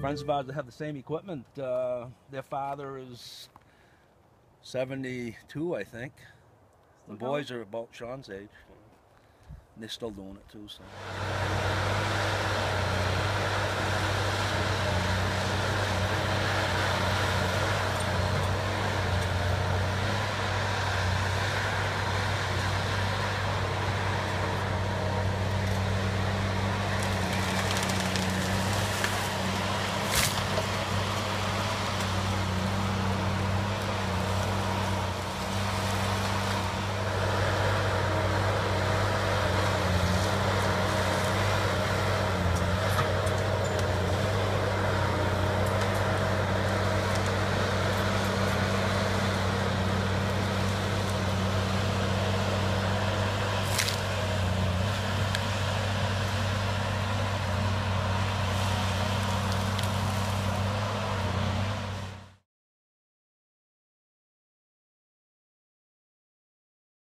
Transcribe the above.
friends of ours that have the same equipment. Their father is 72, I think. The boys are about Shawn's age. And they're still doing it too. So.